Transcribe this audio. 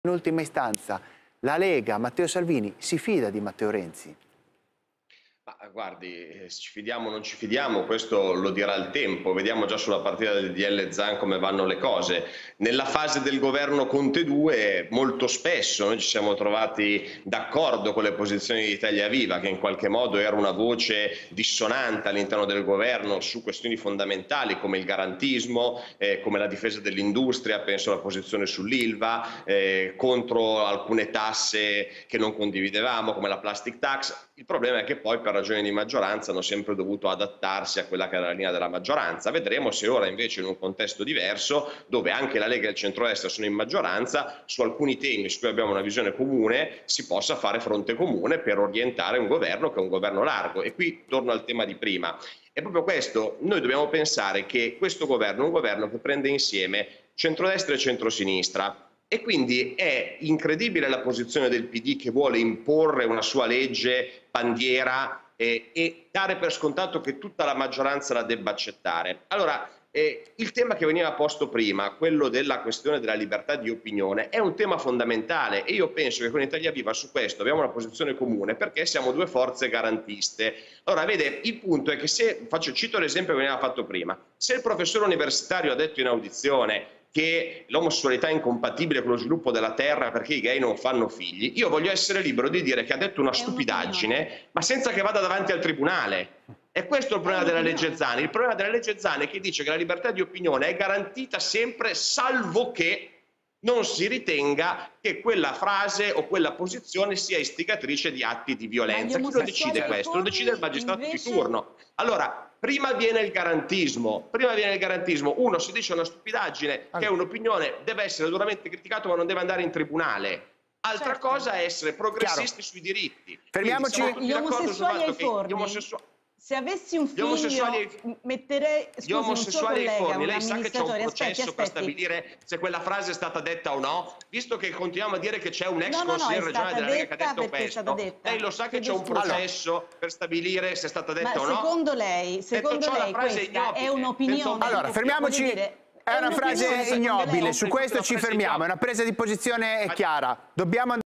In ultima istanza, la Lega, Matteo Salvini, si fida di Matteo Renzi? Ma guardi, ci fidiamo o non ci fidiamo, questo lo dirà il tempo. Vediamo già sulla partita del DL Zan come vanno le cose. Nella fase del governo Conte 2 molto spesso noi ci siamo trovati d'accordo con le posizioni di Italia Viva, che in qualche modo era una voce dissonante all'interno del governo su questioni fondamentali come il garantismo, come la difesa dell'industria, penso alla posizione sull'Ilva, contro alcune tasse che non condividevamo come la plastic tax. Il problema è che poi per ragioni di maggioranza hanno sempre dovuto adattarsi a quella che era la linea della maggioranza. Vedremo se ora invece in un contesto diverso, dove anche la Lega e il centrodestra sono in maggioranza, su alcuni temi su cui abbiamo una visione comune si possa fare fronte comune per orientare un governo che è un governo largo. E qui torno al tema di prima. È proprio questo, noi dobbiamo pensare che questo governo è un governo che prende insieme centrodestra e centrosinistra. E quindi è incredibile la posizione del PD che vuole imporre una sua legge bandiera e dare per scontato che tutta la maggioranza la debba accettare. Allora, il tema che veniva posto prima, quello della questione della libertà di opinione, è un tema fondamentale e io penso che con Italia Viva su questo abbiamo una posizione comune perché siamo due forze garantiste. Allora, vede, il punto è che se, cito l'esempio che veniva fatto prima, se il professore universitario ha detto in audizione che l'omosessualità è incompatibile con lo sviluppo della terra perché i gay non fanno figli, io voglio essere libero di dire che ha detto una stupidaggine, ma senza che vada davanti al tribunale. E questo è il problema della legge Zan. Il problema della legge Zan è che dice che la libertà di opinione è garantita sempre salvo che non si ritenga che quella frase o quella posizione sia istigatrice di atti di violenza. Chi lo decide questo? Lo decide il magistrato di turno. Allora, prima viene il garantismo, uno si dice una stupidaggine, che è un'opinione, deve essere duramente criticato ma non deve andare in tribunale. Altra cosa è essere progressisti sui diritti. Fermiamoci. Gli omosessuali ai forni. Se avessi un figlio, metterei gli omosessuali ai forni. Lei sa che c'è un processo per stabilire se quella frase è stata detta o no? Visto che continuiamo a dire che c'è un ex consigliere regionale della Lega che ha detto questo, lei lo sa che c'è un processo per stabilire se è stata detta o no? Secondo lei questa è un'opinione? Allora, fermiamoci. È una frase ignobile, su questo ci fermiamo, è una presa di posizione chiara. Dobbiamo